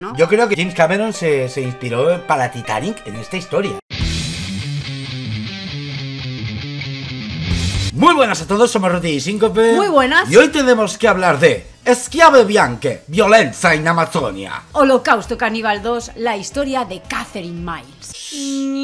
¿no? Yo creo que James Cameron se inspiró para Titanic en esta historia. Muy buenas a todos, somos Roti y Síncope. Muy buenas. Y hoy tenemos que hablar de Schiave Bianche, violencia en Amazonia. Holocausto Caníbal 2, la historia de Catherine Miles.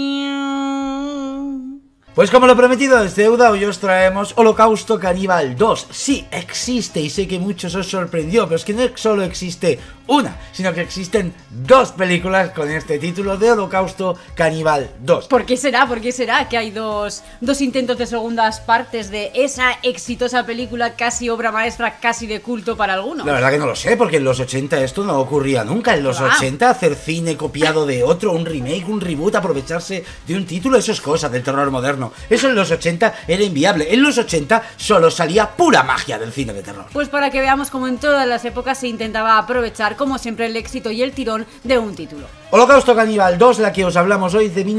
Pues como lo prometido es deuda, hoy os traemos Holocausto Caníbal 2. Sí, existe y sé que muchos os sorprendió, pero es que no solo existe una, sino que existen dos películas con este título de Holocausto Caníbal 2. ¿Por qué será? ¿Por qué será que hay dos intentos de segundas partes de esa exitosa película, casi obra maestra, casi de culto para algunos? La verdad que no lo sé, porque en los 80 esto no ocurría nunca. En los 80 hacer cine copiado de otro, un remake, un reboot, aprovecharse de un título, eso es cosa del terror moderno. Eso en los 80 era inviable. En los 80 solo salía pura magia del cine de terror. Pues para que veamos cómo en todas las épocas se intentaba aprovechar, como siempre, el éxito y el tirón de un título. Holocausto Caníbal 2, la que os hablamos hoy, de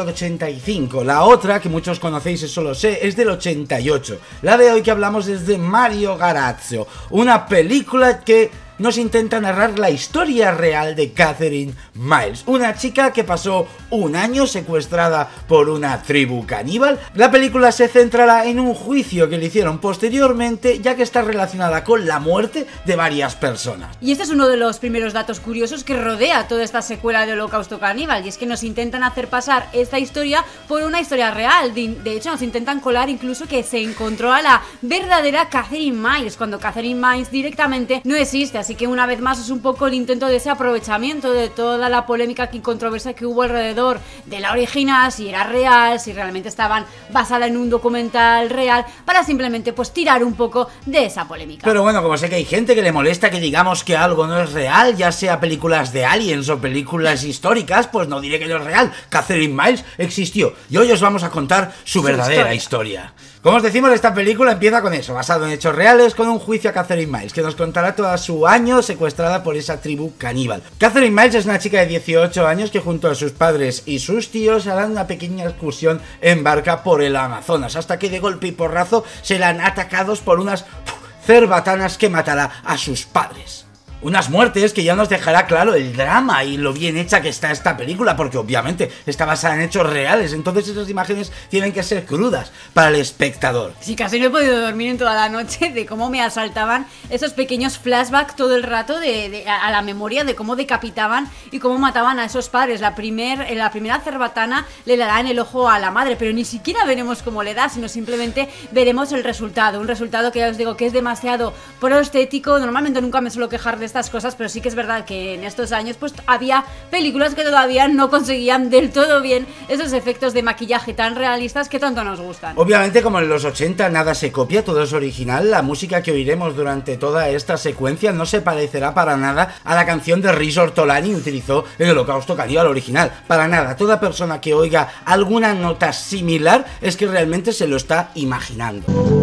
1985. La otra, que muchos conocéis, eso lo sé, es del 88. La de hoy que hablamos es de Mario Garazzo, una película que nos intenta narrar la historia real de Catherine Miles, una chica que pasó un año secuestrada por una tribu caníbal. La película se centrará en un juicio que le hicieron posteriormente, ya que está relacionada con la muerte de varias personas. Y este es uno de los primeros datos curiosos que rodea toda esta secuela de Holocausto Caníbal, y es que nos intentan hacer pasar esta historia por una historia real. De hecho, nos intentan colar incluso que se encontró a la verdadera Catherine Miles, cuando Catherine Miles directamente no existe. Así que una vez más es un poco el intento de ese aprovechamiento de toda la polémica y controversia que hubo alrededor de la original, si era real, si realmente estaban basada en un documental real, para simplemente pues tirar un poco de esa polémica. Pero bueno, como sé que hay gente que le molesta que digamos que algo no es real, ya sea películas de aliens o películas históricas, pues no diré que no es real. Catherine Miles existió y hoy os vamos a contar su verdadera historia. Como os decimos, esta película empieza con eso, basado en hechos reales, con un juicio a Catherine Miles, que nos contará todo su año secuestrada por esa tribu caníbal. Catherine Miles es una chica de 18 años que junto a sus padres y sus tíos harán una pequeña excursión en barca por el Amazonas, hasta que de golpe y porrazo serán atacados por unas cerbatanas que matará a sus padres. Unas muertes que ya nos dejará claro el drama y lo bien hecha que está esta película, porque obviamente está basada en hechos reales, entonces esas imágenes tienen que ser crudas para el espectador. Sí, casi no he podido dormir en toda la noche de cómo me asaltaban esos pequeños flashbacks todo el rato a la memoria de cómo decapitaban y cómo mataban a esos padres. La primera cerbatana le dará en el ojo a la madre, pero ni siquiera veremos cómo le da, sino simplemente veremos el resultado, un resultado que ya os digo que es demasiado prostético. Normalmente nunca me suelo quejar de estas cosas, pero sí que es verdad que en estos años pues había películas que todavía no conseguían del todo bien esos efectos de maquillaje tan realistas que tanto nos gustan. Obviamente, como en los 80 nada se copia, todo es original. La música que oiremos durante toda esta secuencia no se parecerá para nada a la canción de Riz Ortolani que utilizó en el Holocausto Caníbal original, para nada. Toda persona que oiga alguna nota similar es que realmente se lo está imaginando.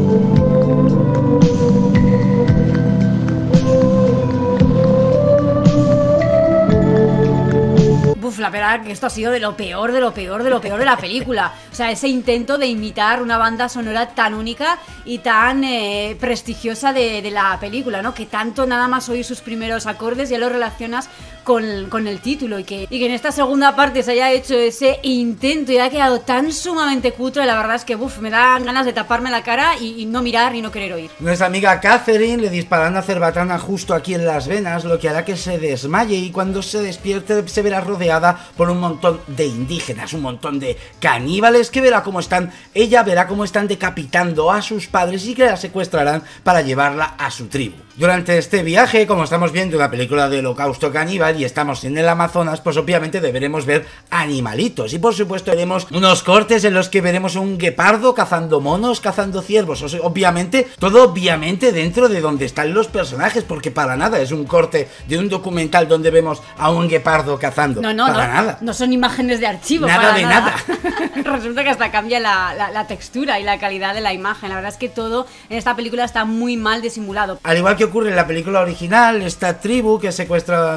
La verdad que esto ha sido de lo peor, de lo peor, de lo peor de la película. O sea, ese intento de imitar una banda sonora tan única y tan prestigiosa de la película, ¿no? Que tanto nada más oír sus primeros acordes ya lo relacionas con el título, y que en esta segunda parte se haya hecho ese intento y ha quedado tan sumamente cutre. La verdad es que me dan ganas de taparme la cara y no mirar y no querer oír. Nuestra amiga Catherine le disparan una cerbatana justo aquí en las venas, lo que hará que se desmaye, y cuando se despierte se verá rodeada por un montón de indígenas, un montón de caníbales que ella verá cómo están decapitando a sus padres y que la secuestrarán para llevarla a su tribu. Durante este viaje, como estamos viendo una película de Holocausto Caníbal y estamos en el Amazonas, pues obviamente deberemos ver animalitos, y por supuesto veremos unos cortes en los que veremos un guepardo cazando monos, cazando ciervos, o sea, obviamente, todo obviamente dentro de donde están los personajes, porque para nada es un corte de un documental donde vemos a un guepardo cazando. Nada. No son imágenes de archivo. Nada. Resulta que hasta cambia la textura y la calidad de la imagen. La verdad es que todo en esta película está muy mal disimulado. Al igual que ocurre en la película original, esta tribu que secuestra a nuestra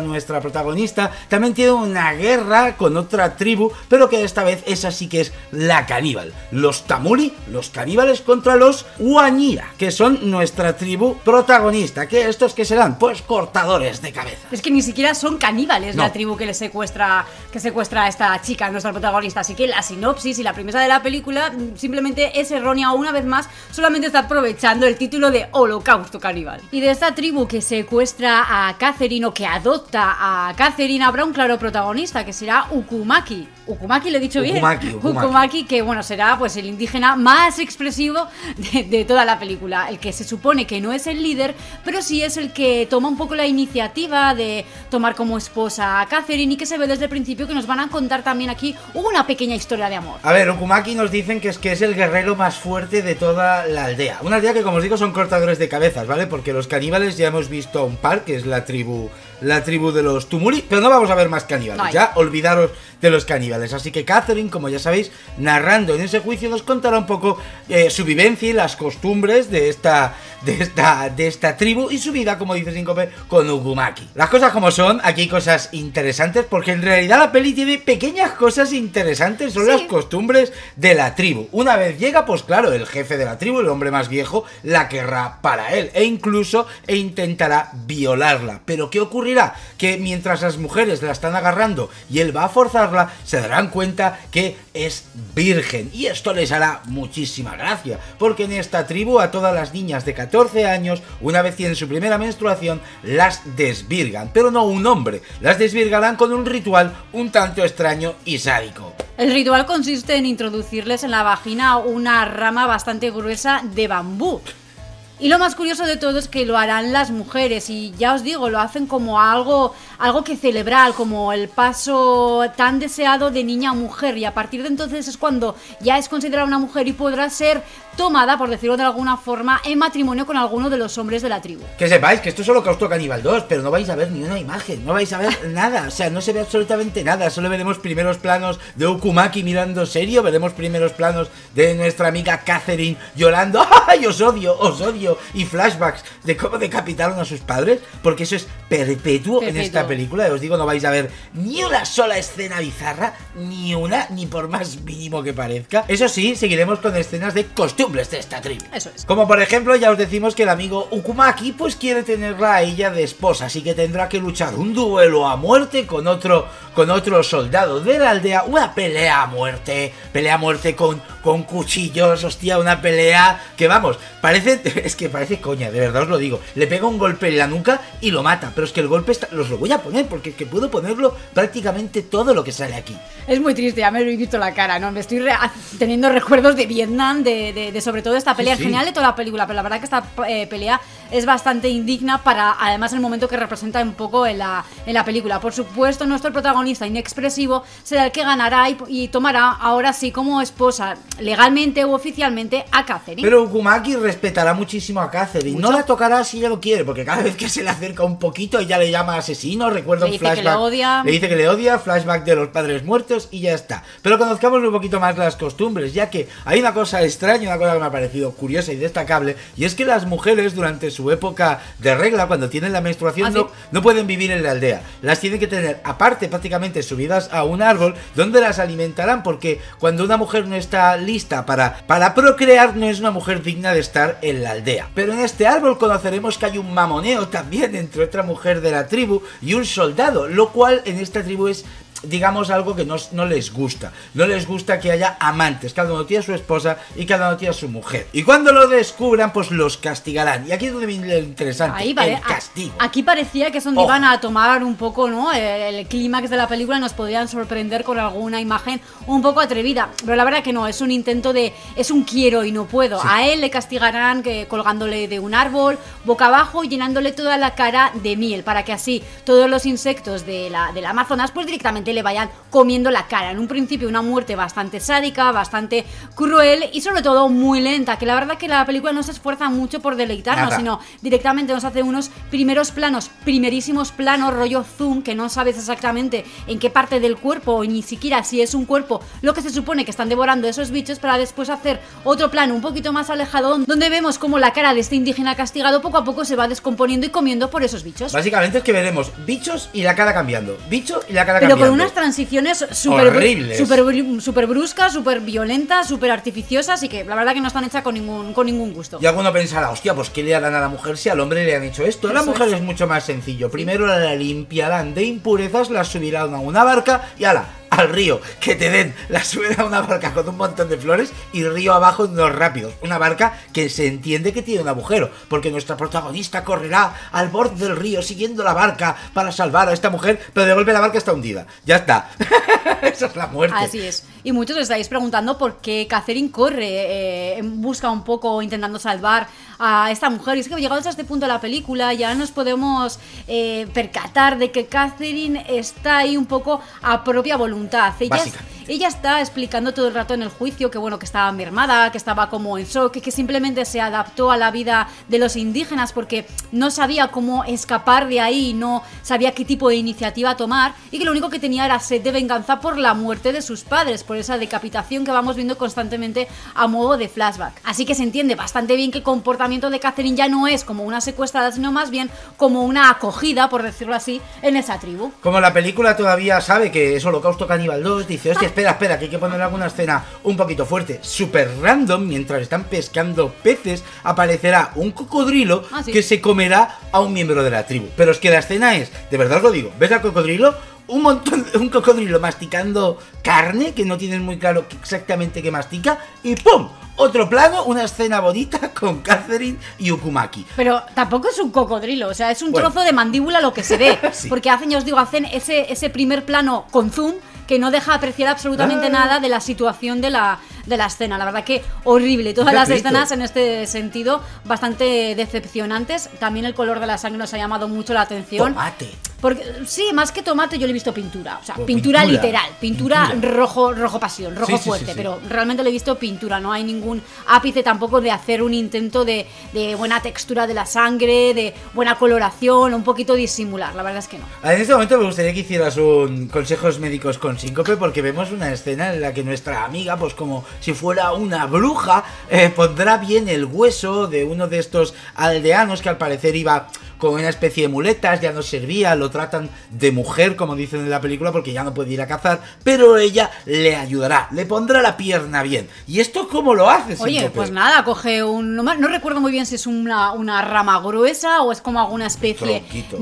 protagonista, también tiene una guerra con otra tribu, pero que esta vez esa sí que es la caníbal. Los Tamuli, los caníbales contra los Huanira, que son nuestra tribu protagonista. ¿Qué estos que serán? Pues cortadores de cabeza. Es que ni siquiera son caníbales No. la tribu que secuestra a esta chica, nuestra protagonista. Así que la sinopsis y la premisa de la película simplemente es errónea una vez más, solamente está aprovechando el título de Holocausto Caníbal. Y de esta tribu que secuestra a Catherine o que adopta a Catherine habrá un claro protagonista que será Ukumaki. Ukumaki, ¿lo he dicho bien? Ukumaki, que bueno, será pues el indígena más expresivo de toda la película. El que se supone que no es el líder, pero sí es el que toma un poco la iniciativa de tomar como esposa a Catherine y que se ve desde el principio que nos van a contar también aquí una pequeña historia de amor. A ver, Ukumaki nos dicen que es el guerrero más fuerte de toda la aldea. Una aldea que, como os digo, son cortadores de cabezas, ¿vale? Porque los caníbales ya hemos visto a un par, que es la tribu de los Tumuli, pero no vamos a ver más caníbales. Ay. Ya olvidaros de los caníbales. Así que Catherine, como ya sabéis, narrando en ese juicio, nos contará un poco su vivencia y las costumbres de esta tribu y su vida, como dice Síncope, con Ukumaki. Las cosas como son, aquí hay cosas interesantes, porque en realidad la peli tiene pequeñas cosas interesantes, son las costumbres de la tribu. Una vez llega, pues claro, el jefe de la tribu, el hombre más viejo, la querrá para él, e intentará violarla. Pero ¿qué ocurrirá? Que mientras las mujeres la están agarrando y él va a forzarla, se darán cuenta que es virgen, y esto les hará muchísima gracia, porque en esta tribu a todas las niñas de 14 años, una vez tienen su primera menstruación, las desvirgan, pero no un hombre, las desvirgarán con un ritual un tanto extraño y sádico. El ritual consiste en introducirles en la vagina una rama bastante gruesa de bambú. Y lo más curioso de todo es que lo harán las mujeres, y ya os digo, lo hacen como algo que celebrar, como el paso tan deseado de niña a mujer, y a partir de entonces es cuando ya es considerada una mujer y podrá ser tomada, por decirlo de alguna forma, en matrimonio con alguno de los hombres de la tribu. Que sepáis que esto es Holocausto Caníbal 2, pero no vais a ver ni una imagen, no vais a ver nada, o sea, no se ve absolutamente nada, solo veremos primeros planos de Ukumaki mirando serio, veremos primeros planos de nuestra amiga Catherine llorando, ¡ay, os odio! Y flashbacks de cómo decapitaron a sus padres, porque eso es perpetuo en esta película, y os digo, no vais a ver ni una sola escena bizarra, ni una, ni por más mínimo que parezca. Eso sí, seguiremos con escenas de costumbres de esta tribu. Eso es. Como por ejemplo, ya os decimos que el amigo Ukumaki pues quiere tenerla a ella de esposa, así que tendrá que luchar un duelo a muerte con otro soldado de la aldea, una pelea a muerte con cuchillos, hostia, una pelea que vamos, parece coña, de verdad os lo digo, le pega un golpe en la nuca y lo mata, pero es que el golpe os lo voy a poner, porque es que puedo ponerlo prácticamente todo lo que sale aquí. Es muy triste, ya me lo he visto la cara, ¿no? Me estoy teniendo recuerdos de Vietnam, de sobre todo esta pelea, sí. En general de toda la película, pero la verdad que esta pelea es bastante indigna para, además, el momento que representa un poco en la película. Por supuesto, nuestro protagonista inexpresivo será el que ganará y tomará ahora sí como esposa, legalmente u oficialmente, a Catherine. Pero Ukumaki respetará muchísimo a Catherine, ¿Mucho? no la tocará si ella lo quiere, porque cada vez que se le acerca un poquito ella le llama asesino, recuerda un flashback, le dice que le odia, flashback de los padres muertos y ya está. Pero conozcamos un poquito más las costumbres, ya que hay una cosa extraña, una cosa que me ha parecido curiosa y destacable, y es que las mujeres durante su época de regla, cuando tienen la menstruación, no pueden vivir en la aldea, las tienen que tener aparte, prácticamente subidas a un árbol donde las alimentarán, porque cuando una mujer no está lista para procrear, no es una mujer digna de estar en la aldea. Pero en este árbol conoceremos que hay un mamoneo también entre otra mujer de la tribu y un soldado, lo cual en esta tribu es, digamos, algo que no les gusta. No les gusta que haya amantes, cada uno tiene a su esposa y cada uno tiene a su mujer. Y cuando lo descubran, pues los castigarán. Y aquí es donde viene lo interesante, el castigo. Aquí parecía que es donde iban a tomar un poco, ¿no?, el clímax de la película, y nos podrían sorprender con alguna imagen un poco atrevida. Pero la verdad que no, es un intento es un quiero y no puedo. Sí. A él le castigarán colgándole de un árbol, boca abajo, y llenándole toda la cara de miel, para que así todos los insectos de la Amazonas pues directamente directamente le vayan comiendo la cara. En un principio una muerte bastante sádica, bastante cruel y sobre todo muy lenta, que la verdad que la película no se esfuerza mucho por deleitarnos, sino directamente nos hace unos primeros planos, primerísimos planos, rollo zoom, que no sabes exactamente en qué parte del cuerpo o ni siquiera si es un cuerpo lo que se supone que están devorando esos bichos, para después hacer otro plano un poquito más alejado donde vemos como la cara de este indígena castigado poco a poco se va descomponiendo y comiendo por esos bichos. Básicamente es que veremos bichos y la cara cambiando, bicho y la cara pero cambiando. Pero con unas transiciones súper bruscas, súper violentas, súper artificiosas y que la verdad que no están hechas con ningún gusto. Y alguno pensará, hostia, pues ¿qué le harán a la mujer si al hombre le han hecho esto? A la mujer es mucho más sencillo. Primero la limpiarán de impurezas, la subirán a una barca y ala, al río, que te den, la suben a una barca con un montón de flores y río abajo en unos rápidos. Una barca que se entiende que tiene un agujero, porque nuestra protagonista correrá al borde del río siguiendo la barca para salvar a esta mujer, pero de golpe la barca está hundida. Ya está. Esa es la muerte. Así es. Y muchos os estáis preguntando por qué Catherine corre en busca un poco, intentando salvar a esta mujer. Y es que llegados a este punto de la película ya nos podemos percatar de que Catherine está ahí un poco a propia voluntad. Ella está explicando todo el rato en el juicio que bueno, que estaba mermada, que estaba como en shock, que simplemente se adaptó a la vida de los indígenas porque no sabía cómo escapar de ahí, no sabía qué tipo de iniciativa tomar y que lo único que tenía era sed de venganza por la muerte de sus padres, por esa decapitación que vamos viendo constantemente a modo de flashback. Así que se entiende bastante bien que el comportamiento de Catherine ya no es como una secuestrada, sino más bien como una acogida, por decirlo así, en esa tribu. Como la película todavía sabe que es Holocausto Caníbal 2, dice, hostia, espera, que hay que poner alguna escena un poquito fuerte. Super random, mientras están pescando peces, aparecerá un cocodrilo que se comerá a un miembro de la tribu. Pero es que la escena es, de verdad os lo digo, ¿ves al cocodrilo? Un cocodrilo masticando carne, que no tienes muy claro exactamente qué mastica, y ¡pum! Otro plano, una escena bonita con Catherine y Ukumaki. Pero tampoco es un cocodrilo, o sea, es un trozo de mandíbula lo que se ve. Sí. Porque hacen, ya os digo, hacen ese primer plano con zoom que no deja apreciar absolutamente nada de la situación de la escena. La verdad que horrible. Todas las escenas en este sentido bastante decepcionantes. También el color de la sangre nos ha llamado mucho la atención. Tomate. Porque, sí, más que tomate yo le he visto pintura. O sea, pintura literal. Pintura rojo pasión, rojo fuerte. Sí. Pero realmente le he visto pintura. No hay ningún ápice tampoco de hacer un intento de buena textura de la sangre, de buena coloración, un poquito disimular. La verdad es que no. En este momento me gustaría que hicieras un consejos médicos con síncope, porque vemos una escena en la que nuestra amiga, pues como si fuera una bruja, pondrá bien el hueso de uno de estos aldeanos que al parecer iba con una especie de muletas, ya no servía, lo tratan de mujer, como dicen en la película, porque ya no puede ir a cazar, pero ella le ayudará, le pondrá la pierna bien. ¿Y esto cómo lo hace, Síncope? Oye, pues nada, coge no recuerdo muy bien si es una rama gruesa o es como alguna especie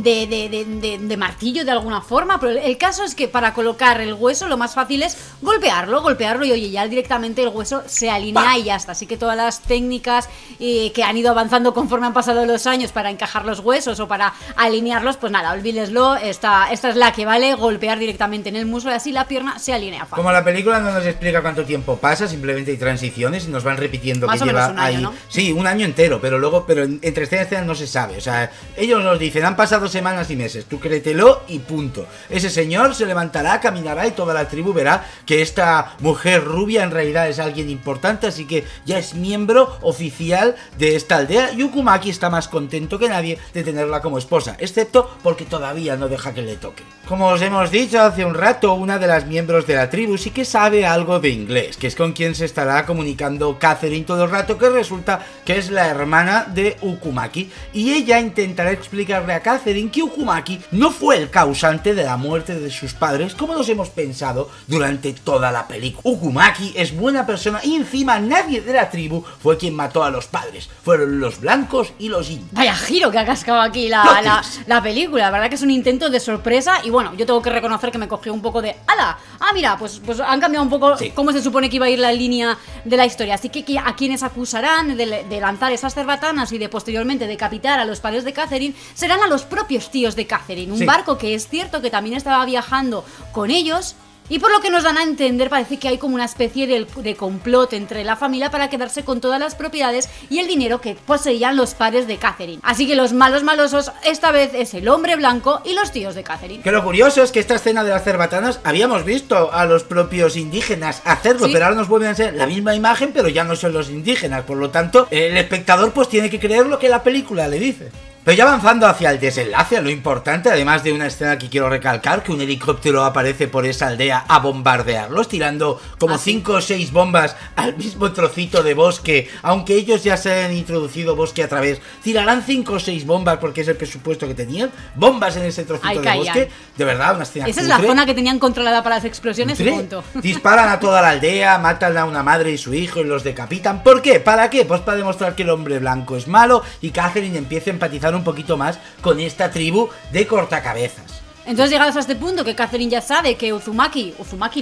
de martillo de alguna forma, pero el caso es que para colocar el hueso lo más fácil es golpearlo y oye, ya directamente el hueso se alinea y ya está. Así que todas las técnicas que han ido avanzando conforme han pasado los años para encajar los huesos o para alinearlos, pues nada, olvídeslo, esta es la que vale, golpear directamente en el muslo y así la pierna se alinea fácil. Como la película no nos explica cuánto tiempo pasa, simplemente hay transiciones y nos van repitiendo más que lleva un año, ahí, ¿no? Sí, un año entero, pero entre escenas y escenas no se sabe, o sea, ellos nos dicen, han pasado semanas y meses, tú créetelo y punto. Ese señor se levantará, caminará y toda la tribu verá que esta mujer rubia en realidad es alguien importante, así que ya es miembro oficial de esta aldea y Ukumaki está más contento que nadie de tenerla como esposa, excepto porque todavía no deja que le toque. Como os hemos dicho hace un rato, una de las miembros de la tribu sí que sabe algo de inglés, que es con quien se estará comunicando Catherine todo el rato, que resulta que es la hermana de Ukumaki, y ella intentará explicarle a Catherine que Ukumaki no fue el causante de la muerte de sus padres, como nos hemos pensado durante toda la película. Ukumaki es buena persona y encima nadie de la tribu fue quien mató a los padres, fueron los blancos y los indios. Vaya giro que ha cascado aquí la película, la verdad que es un intento de sorpresa y bueno, yo tengo que reconocer que me cogió un poco de ¡ala! Ah, mira, pues han cambiado un poco cómo se supone que iba a ir la línea de la historia, así que a quienes acusarán de lanzar esas cerbatanas y de posteriormente decapitar a los padres de Catherine serán a los propios tíos de Catherine, un barco que es cierto que también estaba viajando con ellos, Y por lo que nos dan a entender, parece que hay como una especie de complot entre la familia para quedarse con todas las propiedades y el dinero que poseían los padres de Catherine. Así que los malos malosos esta vez es el hombre blanco y los tíos de Catherine. Que lo curioso es que esta escena de las cerbatanas habíamos visto a los propios indígenas hacerlo, ¿sí? Pero ahora nos vuelven a ser la misma imagen, pero ya no son los indígenas. Por lo tanto, el espectador pues tiene que creer lo que la película le dice. Pero ya avanzando hacia el desenlace, a lo importante, además de una escena que quiero recalcar, que un helicóptero aparece por esa aldea a bombardearlos, tirando como 5 o 6 bombas al mismo trocito de bosque, aunque ellos ya se han introducido bosque a través, tirarán 5 o 6 bombas porque es el presupuesto que tenían, bombas en ese trocito de bosque, de verdad, una escena esa cutre. Es la zona que tenían controlada para las explosiones y punto. Disparan a toda la aldea, matan a una madre y su hijo y los decapitan. ¿Por qué? ¿Para qué? Pues para demostrar que el hombre blanco es malo y Catherine empieza a empatizar un poquito más con esta tribu de cortacabezas. Entonces, llegados a este punto, que Catherine ya sabe que Ukumaki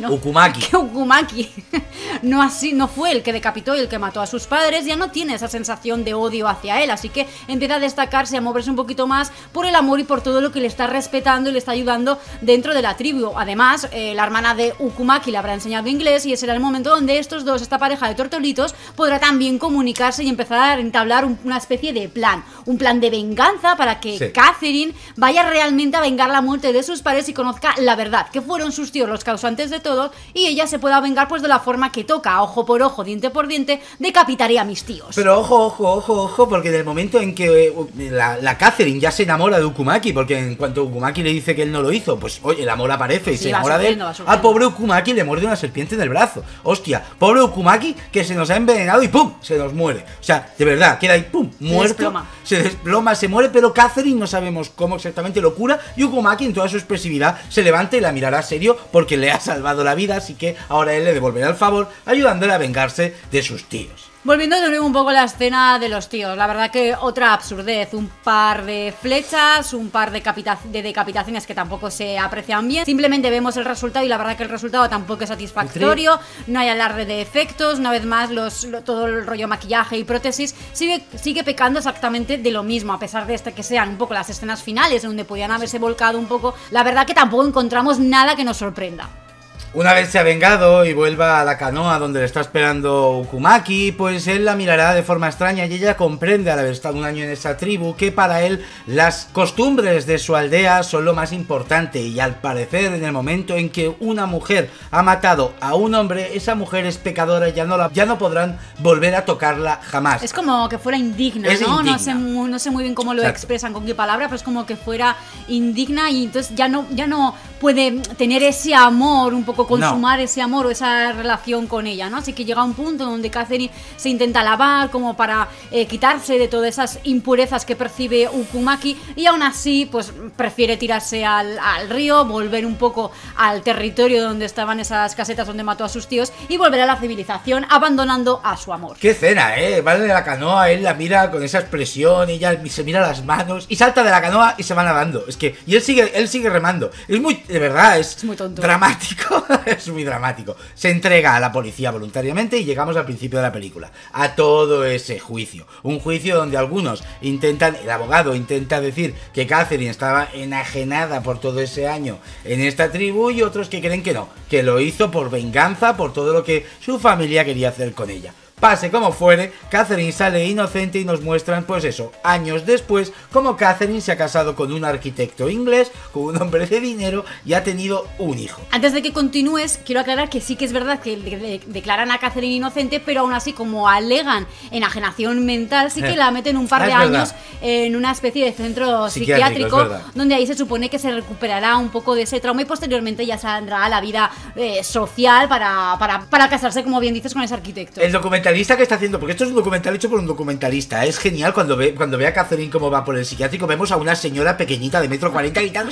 no fue el que decapitó y el que mató a sus padres, ya no tiene esa sensación de odio hacia él, así que empieza a destacarse, a moverse un poquito más por el amor y por todo lo que le está respetando y le está ayudando dentro de la tribu. Además, la hermana de Ukumaki le habrá enseñado inglés y ese será el momento donde estos dos, esta pareja de tortolitos, podrá también comunicarse y empezar a entablar una especie de plan, un plan de venganza para que Catherine vaya realmente a vengar la muerte de sus padres y conozca la verdad, que fueron sus tíos los causantes de todo, y ella se pueda vengar pues de la forma que toca, ojo por ojo, diente por diente, decapitaré a mis tíos. Pero ojo, porque en el momento en que la Catherine ya se enamora de Ukumaki, porque en cuanto Ukumaki le dice que él no lo hizo, pues oye, el amor aparece y se enamora de él, al pobre Ukumaki le muerde una serpiente en el brazo. Hostia, pobre Ukumaki que se nos ha envenenado y ¡pum! Se nos muere. O sea, de verdad, queda ahí ¡pum! Muerto. Se desploma, se muere, pero Catherine no sabemos cómo exactamente lo cura y Ukumaki en toda su expresividad se levanta y la mirará serio porque le ha salvado la vida, así que ahora él le devolverá el favor ayudándole a vengarse de sus tíos. Volviendo de nuevo un poco a la escena de los tíos, la verdad que otra absurdez, un par de flechas, un par de decapitaciones que tampoco se aprecian bien, simplemente vemos el resultado y la verdad que el resultado tampoco es satisfactorio, no hay alarde de efectos, una vez más todo el rollo maquillaje y prótesis sigue pecando exactamente de lo mismo, a pesar de que sean un poco las escenas finales donde podían haberse volcado un poco, la verdad que tampoco encontramos nada que nos sorprenda. Una vez se ha vengado y vuelva a la canoa donde le está esperando Ukumaki, pues él la mirará de forma extraña y ella comprende al haber estado un año en esa tribu que para él las costumbres de su aldea son lo más importante y al parecer en el momento en que una mujer ha matado a un hombre, esa mujer es pecadora y ya no podrán volver a tocarla jamás. Es como que fuera indigna, ¿no? Indigna. No sé muy bien cómo lo expresan, con qué palabra, pero es como que fuera indigna y entonces ya no puede tener ese amor un poco consumar ese amor o esa relación con ella, ¿no? Así que llega un punto donde Catherine se intenta lavar como para quitarse de todas esas impurezas que percibe Ukumaki y aún así pues prefiere tirarse al río, volver un poco al territorio donde estaban esas casetas donde mató a sus tíos y volver a la civilización abandonando a su amor. ¡Qué escena, Van de la canoa, él la mira con esa expresión, ella se mira las manos y salta de la canoa y se va nadando. Es que, y él sigue remando. Es muy, de verdad, es muy tonto. Dramático. Es muy dramático. Se entrega a la policía voluntariamente y llegamos al principio de la película, a todo ese juicio. Un juicio donde algunos el abogado intenta decir que Catherine estaba enajenada por todo ese año en esta tribu y otros que creen que no, que lo hizo por venganza, por todo lo que su familia quería hacer con ella. Pase como fuere, Catherine sale inocente y nos muestran, pues eso, años después, cómo Catherine se ha casado con un arquitecto inglés, con un hombre de dinero y ha tenido un hijo. Antes de que continúes, quiero aclarar que sí que es verdad que declaran a Catherine inocente, pero aún así, como alegan enajenación mental, sí que la meten un par de años en una especie de centro psiquiátrico, donde ahí se supone que se recuperará un poco de ese trauma y posteriormente ya saldrá a la vida social para casarse, como bien dices, con ese arquitecto. El documentalista que está haciendo, porque esto es un documental hecho por un documentalista, es genial cuando ve a Catherine cómo va por el psiquiátrico, vemos a una señora pequeñita de 1,40 m gritando.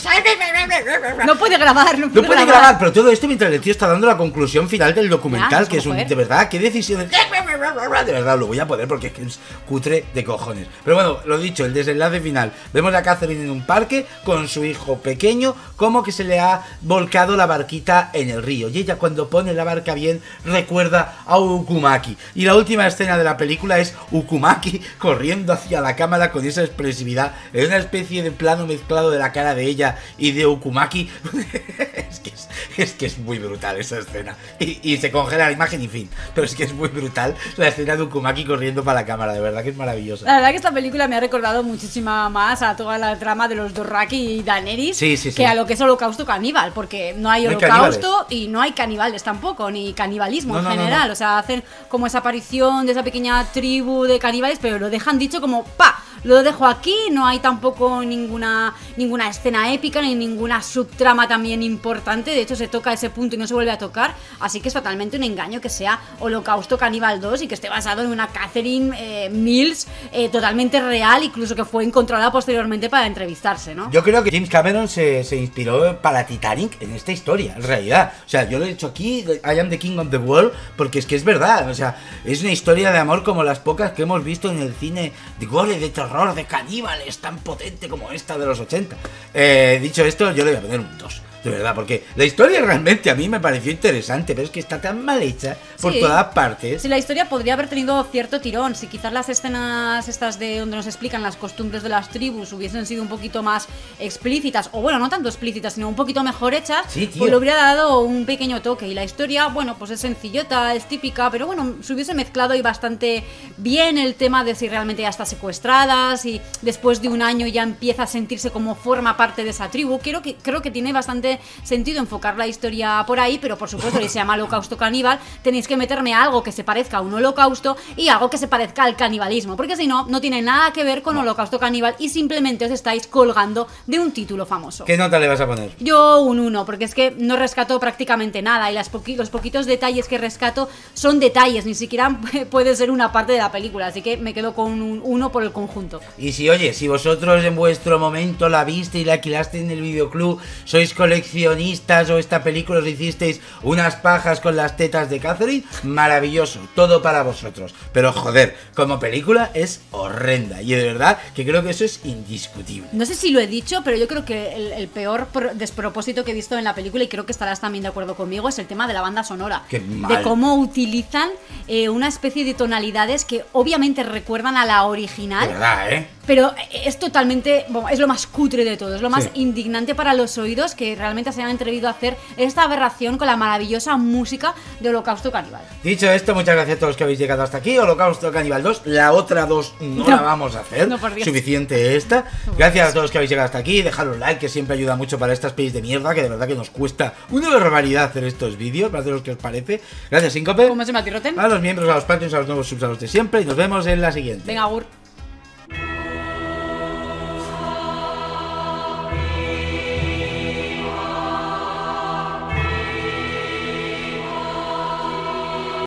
No puede grabar, pero todo esto mientras el tío está dando la conclusión final del documental, que es de verdad, qué decisiones. De verdad, lo voy a poner porque es cutre de cojones. Pero bueno, lo dicho, el desenlace final. Vemos a Catherine en un parque con su hijo pequeño, como que se le ha volcado la barquita en el río. Y ella cuando pone la barca bien recuerda a Ukumaki. Y la última escena de la película es Ukumaki corriendo hacia la cámara con esa expresividad, en una especie de plano mezclado de la cara de ella y de Ukumaki. Es que es muy brutal esa escena. Y se congela la imagen y fin. Pero es que es muy brutal la escena de Uzumaki corriendo para la cámara, de verdad que es maravillosa. La verdad que esta película me ha recordado muchísima más a toda la trama de los Dothraki y Daenerys que a lo que es Holocausto Caníbal, porque no hay holocausto y no hay caníbales tampoco, ni canibalismo en general. O sea, hacen como esa aparición de esa pequeña tribu de caníbales, pero lo dejan dicho como ¡pa! Lo dejo aquí, no hay tampoco ninguna escena épica ni ninguna subtrama también importante. De hecho, se toca ese punto y no se vuelve a tocar. Así que es totalmente un engaño que sea Holocausto Caníbal 2 y que esté basado en una Catherine Mills totalmente real, incluso que fue encontrada posteriormente para entrevistarse, ¿no? Yo creo que James Cameron se inspiró para Titanic en esta historia, en realidad. O sea, yo lo he dicho aquí, I am the king of the world, porque es que es verdad. O sea, es una historia de amor como las pocas que hemos visto en el cine de gore, de terror, de caníbales, tan potente como esta de los 80. Dicho esto, yo le voy a poner un 2. De verdad, porque la historia realmente a mí me pareció interesante, pero es que está tan mal hecha por todas partes. Sí, la historia podría haber tenido cierto tirón. Si quizás las escenas estas de donde nos explican las costumbres de las tribus hubiesen sido un poquito más explícitas, o bueno, no tanto explícitas, sino un poquito mejor hechas, pues le hubiera dado un pequeño toque. Y la historia, bueno, pues es sencillota, es típica, pero bueno, se hubiese mezclado y bastante bien el tema de si realmente ya está secuestrada, si después de un año ya empieza a sentirse como forma parte de esa tribu. Creo que tiene bastante sentido enfocar la historia por ahí, pero por supuesto, si se llama Holocausto Caníbal, tenéis que meterme algo que se parezca a un holocausto y algo que se parezca al canibalismo, porque si no, no tiene nada que ver con Holocausto Caníbal y simplemente os estáis colgando de un título famoso. ¿Qué nota le vas a poner? Yo un 1, porque es que no rescato prácticamente nada y los poquitos detalles que rescato son detalles, ni siquiera puede ser una parte de la película, así que me quedo con un 1 por el conjunto. Y si, oye, si vosotros en vuestro momento la viste y la alquilaste en el videoclub, sois coleccionistas o esta película os hicisteis unas pajas con las tetas de Catherine, maravilloso, todo para vosotros. Pero joder, como película es horrenda y de verdad que creo que eso es indiscutible. No sé si lo he dicho, pero yo creo que el peor despropósito que he visto en la película, y creo que estarás también de acuerdo conmigo, es el tema de la banda sonora. Qué mal. De cómo utilizan una especie de tonalidades que obviamente recuerdan a la original. De verdad, ¿eh? Pero es totalmente, bueno, es lo más cutre de todo, es lo más indignante para los oídos que realmente se han atrevido a hacer esta aberración con la maravillosa música de Holocausto Caníbal. Dicho esto, muchas gracias a todos los que habéis llegado hasta aquí. Holocausto Caníbal 2, la otra 2 no la vamos a hacer, suficiente esta. Gracias a todos los que habéis llegado hasta aquí, dejad un like que siempre ayuda mucho para estas pelis de mierda, que de verdad que nos cuesta una barbaridad hacer estos vídeos, más de los que os parece. Gracias, Síncope. ¿Cómo se me atirroten? A los miembros, a los Patreons, a los nuevos subs, a los de siempre, y nos vemos en la siguiente. Venga, Agur.